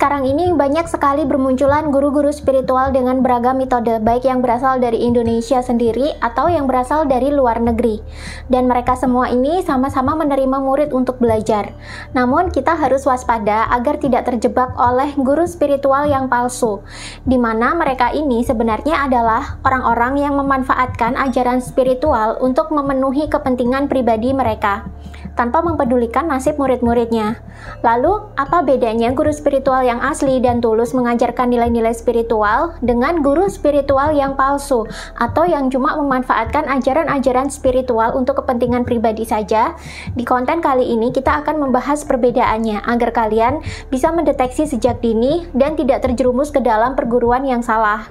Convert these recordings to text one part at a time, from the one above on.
Sekarang ini banyak sekali bermunculan guru-guru spiritual dengan beragam metode, baik yang berasal dari Indonesia sendiri atau yang berasal dari luar negeri. Dan mereka semua ini sama-sama menerima murid untuk belajar. Namun kita harus waspada agar tidak terjebak oleh guru spiritual yang palsu, di mana mereka ini sebenarnya adalah orang-orang yang memanfaatkan ajaran spiritual untuk memenuhi kepentingan pribadi mereka, tanpa mempedulikan nasib murid-muridnya. Lalu, apa bedanya guru spiritual yang asli dan tulus mengajarkan nilai-nilai spiritual dengan guru spiritual yang palsu atau yang cuma memanfaatkan ajaran-ajaran spiritual untuk kepentingan pribadi saja? Di konten kali ini kita akan membahas perbedaannya agar kalian bisa mendeteksi sejak dini dan tidak terjerumus ke dalam perguruan yang salah.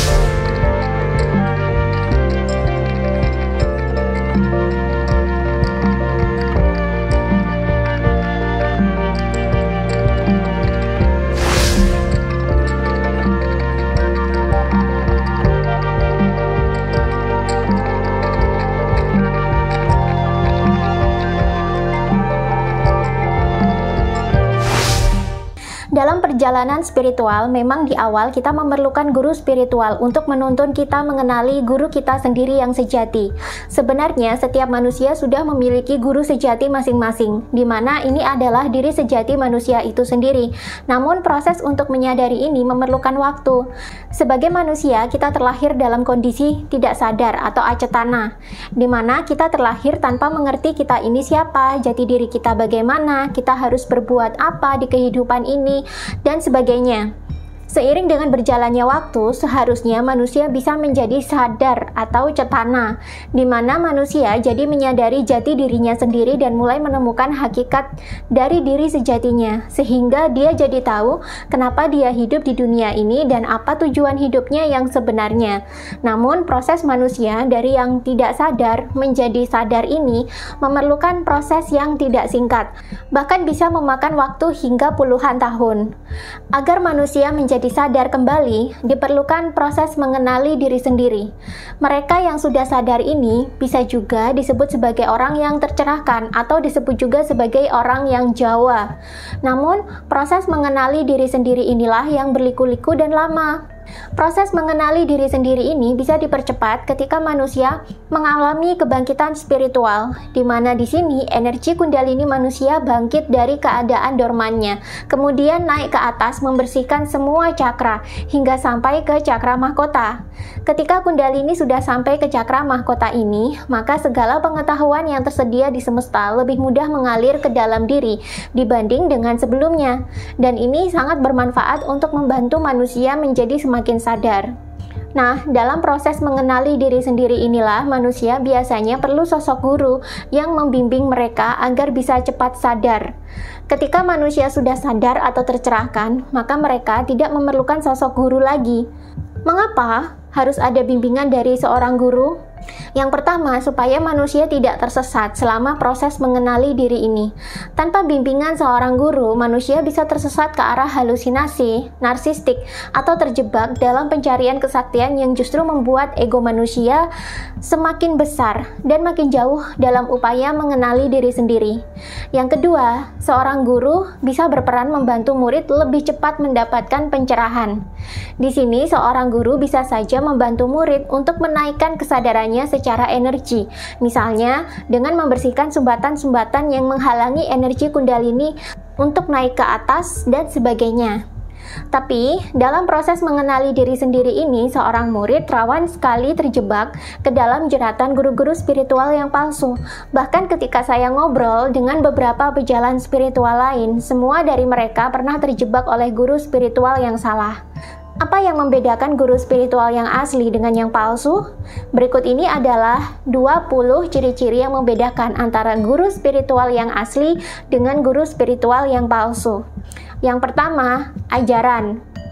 Dalam perjalanan spiritual, memang di awal kita memerlukan guru spiritual untuk menuntun kita mengenali guru kita sendiri yang sejati. Sebenarnya, setiap manusia sudah memiliki guru sejati masing-masing, di mana ini adalah diri sejati manusia itu sendiri. Namun, proses untuk menyadari ini memerlukan waktu. Sebagai manusia, kita terlahir dalam kondisi tidak sadar atau acetana, di mana kita terlahir tanpa mengerti kita ini siapa, jati diri kita bagaimana, kita harus berbuat apa di kehidupan ini, dan sebagainya. Seiring dengan berjalannya waktu, seharusnya manusia bisa menjadi sadar atau cetana, di mana manusia jadi menyadari jati dirinya sendiri dan mulai menemukan hakikat dari diri sejatinya, sehingga dia jadi tahu kenapa dia hidup di dunia ini dan apa tujuan hidupnya yang sebenarnya. Namun, proses manusia dari yang tidak sadar menjadi sadar ini memerlukan proses yang tidak singkat, bahkan bisa memakan waktu hingga puluhan tahun. Agar manusia menjadi sadar kembali, diperlukan proses mengenali diri sendiri. Mereka yang sudah sadar ini bisa juga disebut sebagai orang yang tercerahkan atau disebut juga sebagai orang yang Jawa. Namun, proses mengenali diri sendiri inilah yang berliku-liku dan lama. Proses mengenali diri sendiri ini bisa dipercepat ketika manusia mengalami kebangkitan spiritual, di mana di sini energi kundalini manusia bangkit dari keadaan dormannya, kemudian naik ke atas membersihkan semua cakra hingga sampai ke cakra mahkota. Ketika kundalini sudah sampai ke cakra mahkota ini, maka segala pengetahuan yang tersedia di semesta lebih mudah mengalir ke dalam diri dibanding dengan sebelumnya, dan ini sangat bermanfaat untuk membantu manusia menjadi semakin sadar. Nah, dalam proses mengenali diri sendiri inilah manusia biasanya perlu sosok guru yang membimbing mereka agar bisa cepat sadar. Ketika manusia sudah sadar atau tercerahkan, maka mereka tidak memerlukan sosok guru lagi. Mengapa harus ada bimbingan dari seorang guru? Yang pertama, supaya manusia tidak tersesat selama proses mengenali diri ini. Tanpa bimbingan seorang guru, manusia bisa tersesat ke arah halusinasi, narsistik, atau terjebak dalam pencarian kesaktian yang justru membuat ego manusia semakin besar dan makin jauh dalam upaya mengenali diri sendiri. Yang kedua, seorang guru bisa berperan membantu murid lebih cepat mendapatkan pencerahan. Di sini, seorang guru bisa saja membantu murid untuk menaikkan kesadarannya secara energi, misalnya dengan membersihkan sumbatan-sumbatan yang menghalangi energi kundalini untuk naik ke atas dan sebagainya. Tapi, dalam proses mengenali diri sendiri ini, seorang murid rawan sekali terjebak ke dalam jeratan guru-guru spiritual yang palsu. Bahkan ketika saya ngobrol dengan beberapa pejalan spiritual lain, semua dari mereka pernah terjebak oleh guru spiritual yang salah. Apa yang membedakan guru spiritual yang asli dengan yang palsu? Berikut ini adalah 20 ciri-ciri yang membedakan antara guru spiritual yang asli dengan guru spiritual yang palsu. Yang pertama, ajaran.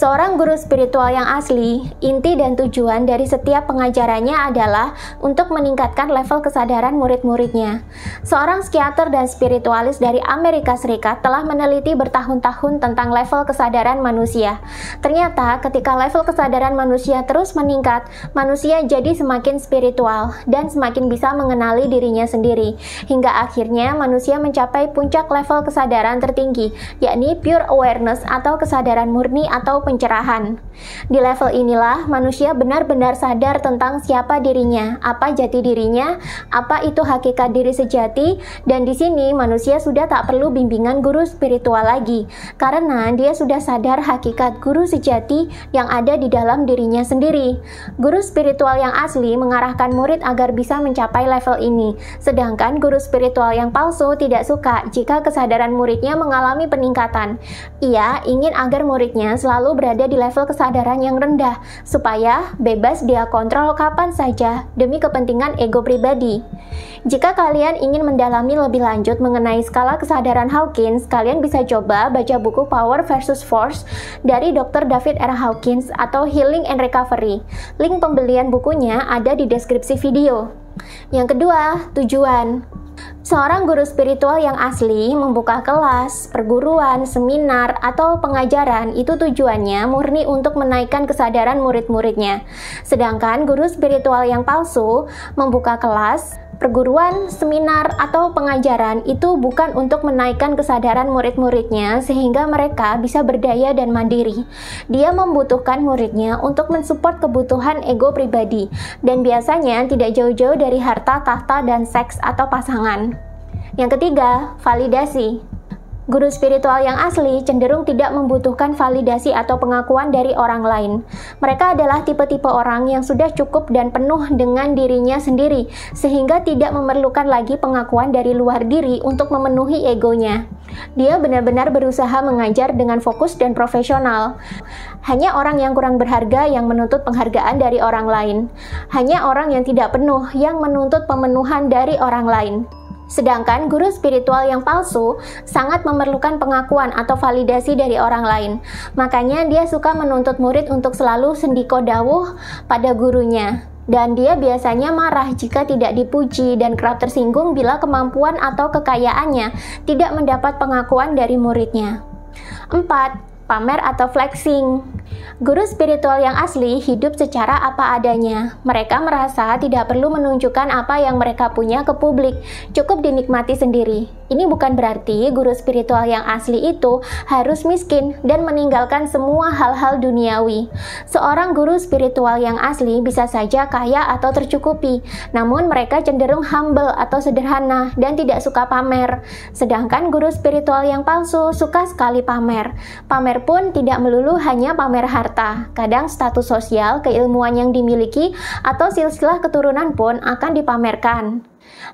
Seorang guru spiritual yang asli, inti dan tujuan dari setiap pengajarannya adalah untuk meningkatkan level kesadaran murid-muridnya. Seorang psikiater dan spiritualis dari Amerika Serikat telah meneliti bertahun-tahun tentang level kesadaran manusia. Ternyata ketika level kesadaran manusia terus meningkat, manusia jadi semakin spiritual dan semakin bisa mengenali dirinya sendiri. Hingga akhirnya manusia mencapai puncak level kesadaran tertinggi, yakni pure awareness atau kesadaran murni atau pencerahan. Di level inilah manusia benar-benar sadar tentang siapa dirinya, apa jati dirinya, apa itu hakikat diri sejati, dan di sini manusia sudah tak perlu bimbingan guru spiritual lagi, karena dia sudah sadar hakikat guru sejati yang ada di dalam dirinya sendiri. Guru spiritual yang asli mengarahkan murid agar bisa mencapai level ini, sedangkan guru spiritual yang palsu tidak suka jika kesadaran muridnya mengalami peningkatan. Ia ingin agar muridnya selalu berada di level kesadaran yang rendah, supaya bebas dia kontrol kapan saja demi kepentingan ego pribadi. Jika kalian ingin mendalami lebih lanjut mengenai skala kesadaran Hawkins, kalian bisa coba baca buku Power versus Force dari Dr. David R. Hawkins atau Healing and Recovery. Link pembelian bukunya ada di deskripsi video. Yang kedua, tujuan. Seorang guru spiritual yang asli membuka kelas, perguruan, seminar, atau pengajaran itu tujuannya murni untuk menaikkan kesadaran murid-muridnya. Sedangkan guru spiritual yang palsu membuka kelas, perguruan, seminar, atau pengajaran itu bukan untuk menaikkan kesadaran murid-muridnya sehingga mereka bisa berdaya dan mandiri. Dia membutuhkan muridnya untuk mensupport kebutuhan ego pribadi dan biasanya tidak jauh-jauh dari harta, tahta, dan seks atau pasangan. Yang ketiga, validasi. Guru spiritual yang asli cenderung tidak membutuhkan validasi atau pengakuan dari orang lain. Mereka adalah tipe-tipe orang yang sudah cukup dan penuh dengan dirinya sendiri, sehingga tidak memerlukan lagi pengakuan dari luar diri untuk memenuhi egonya. Dia benar-benar berusaha mengajar dengan fokus dan profesional. Hanya orang yang kurang berharga yang menuntut penghargaan dari orang lain. Hanya orang yang tidak penuh yang menuntut pemenuhan dari orang lain. Sedangkan guru spiritual yang palsu sangat memerlukan pengakuan atau validasi dari orang lain. Makanya dia suka menuntut murid untuk selalu sendiko dawuh pada gurunya. Dan dia biasanya marah jika tidak dipuji dan kerap tersinggung bila kemampuan atau kekayaannya tidak mendapat pengakuan dari muridnya. 4. Pamer atau flexing. Guru spiritual yang asli hidup secara apa adanya. Mereka merasa tidak perlu menunjukkan apa yang mereka punya ke publik, cukup dinikmati sendiri. Ini bukan berarti guru spiritual yang asli itu harus miskin dan meninggalkan semua hal-hal duniawi. Seorang guru spiritual yang asli bisa saja kaya atau tercukupi, namun mereka cenderung humble atau sederhana dan tidak suka pamer. Sedangkan guru spiritual yang palsu suka sekali pamer. Pamer pun tidak melulu hanya pamer harta. Kadang status sosial, keilmuan yang dimiliki, atau silsilah keturunan pun akan dipamerkan.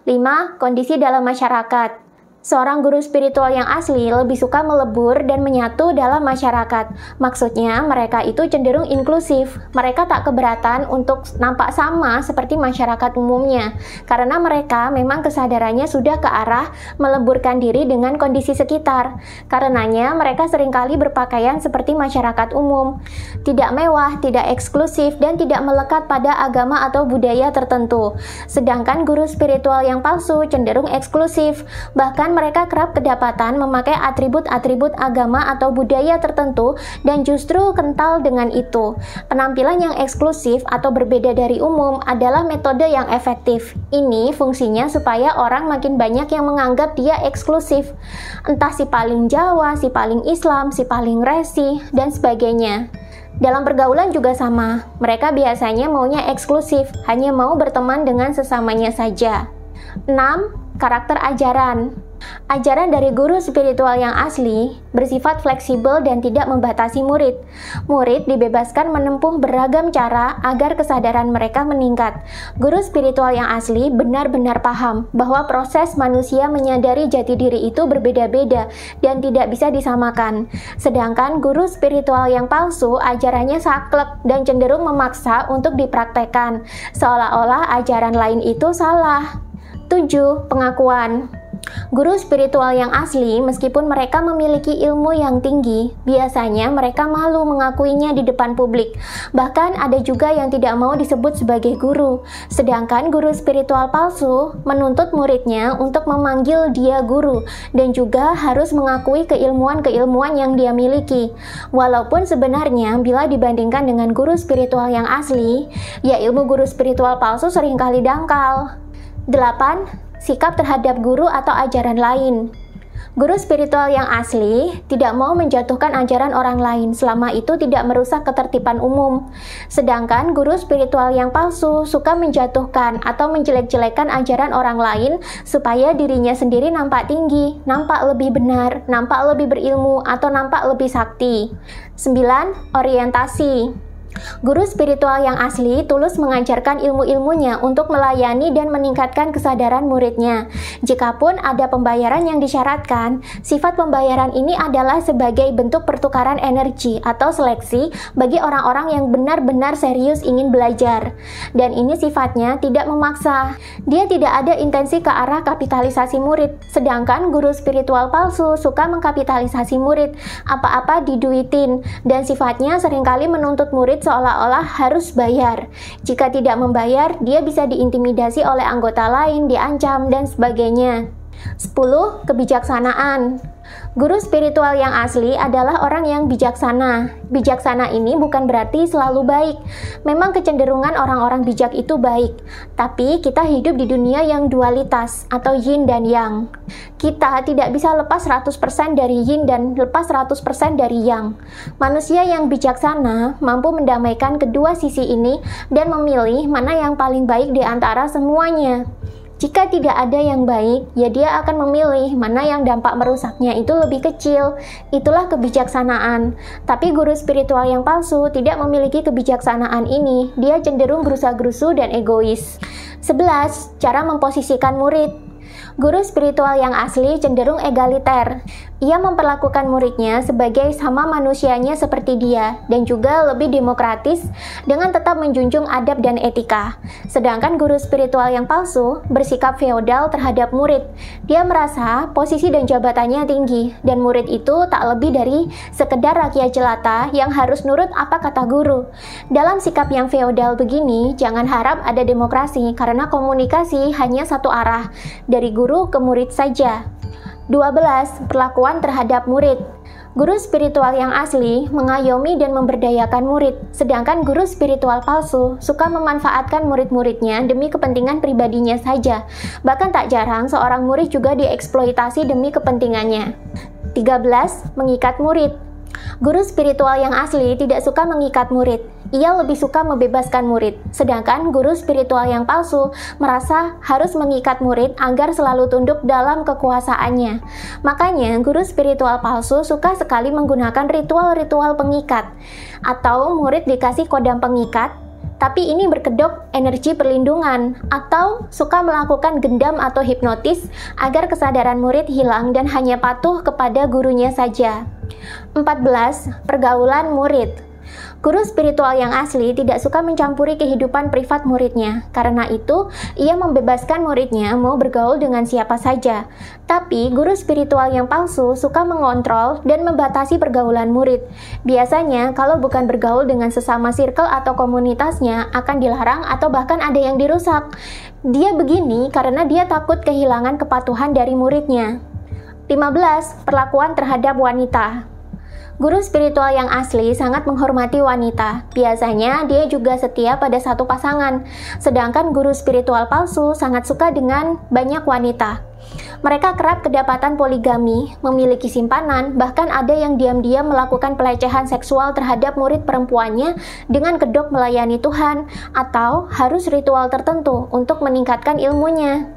5. Kondisi dalam masyarakat. Seorang guru spiritual yang asli lebih suka melebur dan menyatu dalam masyarakat. Maksudnya, mereka itu cenderung inklusif. Mereka tak keberatan untuk nampak sama seperti masyarakat umumnya, karena mereka memang kesadarannya sudah ke arah meleburkan diri dengan kondisi sekitar. Karenanya, mereka seringkali berpakaian seperti masyarakat umum. Tidak mewah, tidak eksklusif, dan tidak melekat pada agama atau budaya tertentu. Sedangkan guru spiritual yang palsu cenderung eksklusif, bahkan mereka kerap kedapatan memakai atribut-atribut agama atau budaya tertentu dan justru kental dengan itu. Penampilan yang eksklusif atau berbeda dari umum adalah metode yang efektif. Ini fungsinya supaya orang makin banyak yang menganggap dia eksklusif. Entah si paling Jawa, si paling Islam, si paling resi, dan sebagainya. Dalam pergaulan juga sama. Mereka biasanya maunya eksklusif, hanya mau berteman dengan sesamanya saja. 6. Karakter ajaran. Ajaran dari guru spiritual yang asli bersifat fleksibel dan tidak membatasi murid. Murid dibebaskan menempuh beragam cara agar kesadaran mereka meningkat. Guru spiritual yang asli benar-benar paham bahwa proses manusia menyadari jati diri itu berbeda-beda dan tidak bisa disamakan. Sedangkan guru spiritual yang palsu ajarannya saklek dan cenderung memaksa untuk dipraktekkan, seolah-olah ajaran lain itu salah. 7. Pengakuan. Guru spiritual yang asli, meskipun mereka memiliki ilmu yang tinggi, biasanya mereka malu mengakuinya di depan publik. Bahkan ada juga yang tidak mau disebut sebagai guru. Sedangkan guru spiritual palsu menuntut muridnya untuk memanggil dia guru dan juga harus mengakui keilmuan-keilmuan yang dia miliki. Walaupun sebenarnya bila dibandingkan dengan guru spiritual yang asli, ya ilmu guru spiritual palsu seringkali dangkal. 8. Sikap terhadap guru atau ajaran lain. Guru spiritual yang asli tidak mau menjatuhkan ajaran orang lain selama itu tidak merusak ketertiban umum. Sedangkan guru spiritual yang palsu suka menjatuhkan atau menjelek-jelekan ajaran orang lain supaya dirinya sendiri nampak tinggi, nampak lebih benar, nampak lebih berilmu, atau nampak lebih sakti. 9. Orientasi. Guru spiritual yang asli tulus mengajarkan ilmu-ilmunya untuk melayani dan meningkatkan kesadaran muridnya. Jikapun ada pembayaran yang disyaratkan, sifat pembayaran ini adalah sebagai bentuk pertukaran energi atau seleksi bagi orang-orang yang benar-benar serius ingin belajar. Dan ini sifatnya tidak memaksa. Dia tidak ada intensi ke arah kapitalisasi murid, sedangkan guru spiritual palsu suka mengkapitalisasi murid, apa-apa diduitin, dan sifatnya seringkali menuntut murid seolah-olah harus bayar. Jika tidak membayar, dia bisa diintimidasi oleh anggota lain, diancam, dan sebagainya. 10. Kebijaksanaan. Guru spiritual yang asli adalah orang yang bijaksana. Bijaksana ini bukan berarti selalu baik. Memang kecenderungan orang-orang bijak itu baik. Tapi kita hidup di dunia yang dualitas atau yin dan yang. Kita tidak bisa lepas 100% dari yin dan lepas 100% dari yang. Manusia yang bijaksana mampu mendamaikan kedua sisi ini dan memilih mana yang paling baik di antara semuanya. Jika tidak ada yang baik, ya dia akan memilih mana yang dampak merusaknya itu lebih kecil. Itulah kebijaksanaan. Tapi guru spiritual yang palsu tidak memiliki kebijaksanaan ini. Dia cenderung gerusa-gerusu dan egois. 11. Cara memposisikan murid. Guru spiritual yang asli cenderung egaliter. Ia memperlakukan muridnya sebagai sama manusianya seperti dia, dan juga lebih demokratis dengan tetap menjunjung adab dan etika. Sedangkan guru spiritual yang palsu bersikap feodal terhadap murid. Dia merasa posisi dan jabatannya tinggi, dan murid itu tak lebih dari sekedar rakyat jelata yang harus nurut apa kata guru. Dalam sikap yang feodal begini, jangan harap ada demokrasi, karena komunikasi hanya satu arah, dari guru ke murid saja. 12. Perlakuan terhadap murid. Guru spiritual yang asli mengayomi dan memberdayakan murid, sedangkan guru spiritual palsu suka memanfaatkan murid-muridnya demi kepentingan pribadinya saja. Bahkan tak jarang seorang murid juga dieksploitasi demi kepentingannya. 13. Mengikat murid. Guru spiritual yang asli tidak suka mengikat murid. Ia lebih suka membebaskan murid. Sedangkan guru spiritual yang palsu merasa harus mengikat murid agar selalu tunduk dalam kekuasaannya. Makanya guru spiritual palsu suka sekali menggunakan ritual-ritual pengikat. Atau murid dikasih kodam pengikat, tapi ini berkedok energi perlindungan, atau suka melakukan gendam atau hipnotis agar kesadaran murid hilang dan hanya patuh kepada gurunya saja. 14. Pergaulan murid. Guru spiritual yang asli tidak suka mencampuri kehidupan privat muridnya. Karena itu, ia membebaskan muridnya mau bergaul dengan siapa saja. Tapi, guru spiritual yang palsu suka mengontrol dan membatasi pergaulan murid. Biasanya, kalau bukan bergaul dengan sesama circle atau komunitasnya, akan dilarang atau bahkan ada yang dirusak. Dia begini karena dia takut kehilangan kepatuhan dari muridnya. 15. Perlakuan terhadap wanita. Guru spiritual yang asli sangat menghormati wanita. Biasanya dia juga setia pada satu pasangan. Sedangkan guru spiritual palsu sangat suka dengan banyak wanita. Mereka kerap kedapatan poligami, memiliki simpanan, bahkan ada yang diam-diam melakukan pelecehan seksual terhadap murid perempuannya dengan kedok melayani Tuhan, atau harus ritual tertentu untuk meningkatkan ilmunya.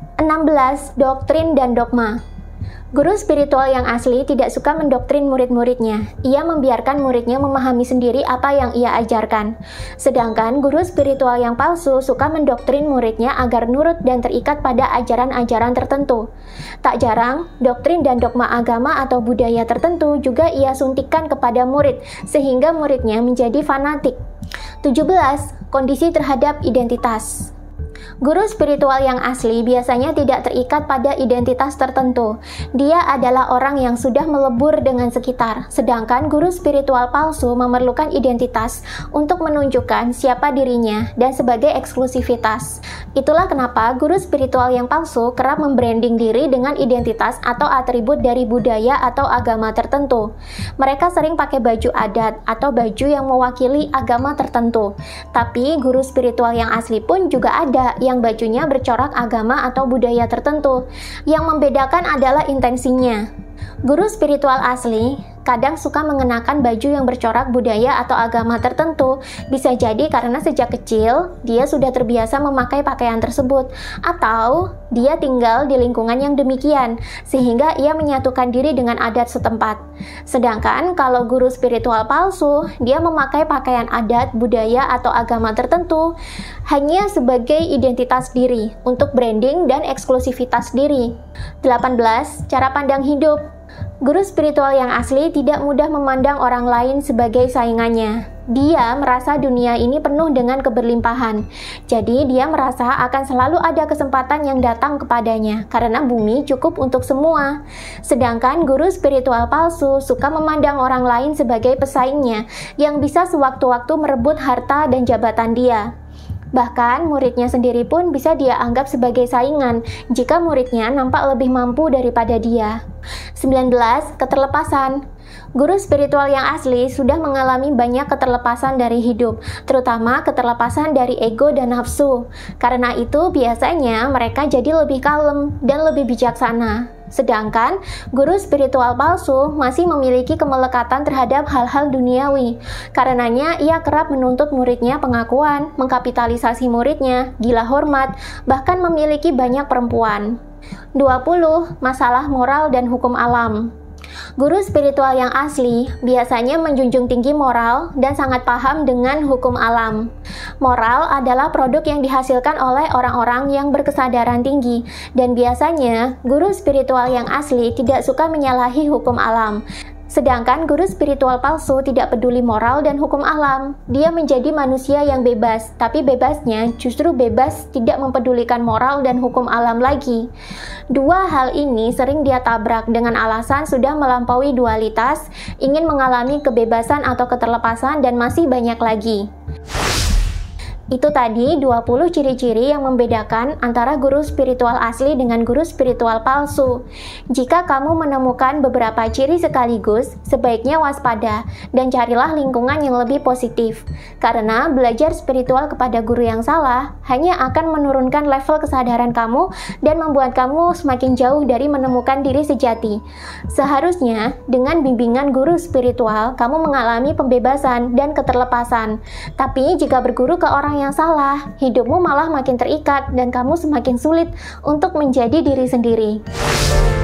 16. Doktrin dan dogma. Guru spiritual yang asli tidak suka mendoktrin murid-muridnya. Ia membiarkan muridnya memahami sendiri apa yang ia ajarkan. Sedangkan guru spiritual yang palsu suka mendoktrin muridnya agar nurut dan terikat pada ajaran-ajaran tertentu. Tak jarang, doktrin dan dogma agama atau budaya tertentu juga ia suntikkan kepada murid, sehingga muridnya menjadi fanatik. 17. Kondisi terhadap identitas. Guru spiritual yang asli biasanya tidak terikat pada identitas tertentu. Dia adalah orang yang sudah melebur dengan sekitar, sedangkan guru spiritual palsu memerlukan identitas untuk menunjukkan siapa dirinya dan sebagai eksklusivitas. Itulah kenapa guru spiritual yang palsu kerap membranding diri dengan identitas atau atribut dari budaya atau agama tertentu. Mereka sering pakai baju adat atau baju yang mewakili agama tertentu. Tapi guru spiritual yang asli pun juga ada yang bajunya bercorak agama atau budaya tertentu. Yang membedakan adalah intensinya. Guru spiritual asli kadang suka mengenakan baju yang bercorak budaya atau agama tertentu. Bisa jadi karena sejak kecil dia sudah terbiasa memakai pakaian tersebut, atau dia tinggal di lingkungan yang demikian sehingga ia menyatukan diri dengan adat setempat. Sedangkan kalau guru spiritual palsu, dia memakai pakaian adat, budaya atau agama tertentu hanya sebagai identitas diri untuk branding dan eksklusivitas diri. 18. Cara pandang hidup. Guru spiritual yang asli tidak mudah memandang orang lain sebagai saingannya. Dia merasa dunia ini penuh dengan keberlimpahan. Jadi dia merasa akan selalu ada kesempatan yang datang kepadanya karena bumi cukup untuk semua. Sedangkan guru spiritual palsu suka memandang orang lain sebagai pesaingnya yang bisa sewaktu-waktu merebut harta dan jabatan dia. Bahkan muridnya sendiri pun bisa dia anggap sebagai saingan jika muridnya nampak lebih mampu daripada dia. 19. Keterlepasan. Guru spiritual yang asli sudah mengalami banyak keterlepasan dari hidup, terutama keterlepasan dari ego dan nafsu. Karena itu biasanya mereka jadi lebih kalem dan lebih bijaksana. Sedangkan guru spiritual palsu masih memiliki kemelekatan terhadap hal-hal duniawi. Karenanya ia kerap menuntut muridnya pengakuan, mengkapitalisasi muridnya, gila hormat, bahkan memiliki banyak perempuan. 20. Masalah moral dan hukum alam. Guru spiritual yang asli biasanya menjunjung tinggi moral dan sangat paham dengan hukum alam. Moral adalah produk yang dihasilkan oleh orang-orang yang berkesadaran tinggi, dan biasanya guru spiritual yang asli tidak suka menyalahi hukum alam. Sedangkan guru spiritual palsu tidak peduli moral dan hukum alam. Dia menjadi manusia yang bebas, tapi bebasnya justru bebas tidak mempedulikan moral dan hukum alam lagi. Dua hal ini sering dia tabrak dengan alasan sudah melampaui dualitas, ingin mengalami kebebasan atau keterlepasan, dan masih banyak lagi. Itu tadi 20 ciri-ciri yang membedakan antara guru spiritual asli dengan guru spiritual palsu. Jika kamu menemukan beberapa ciri sekaligus, sebaiknya waspada dan carilah lingkungan yang lebih positif. Karena belajar spiritual kepada guru yang salah hanya akan menurunkan level kesadaran kamu dan membuat kamu semakin jauh dari menemukan diri sejati. Seharusnya dengan bimbingan guru spiritual, kamu mengalami pembebasan dan keterlepasan. Tapi jika berguru ke orang yang salah, hidupmu malah makin terikat dan kamu semakin sulit untuk menjadi diri sendiri.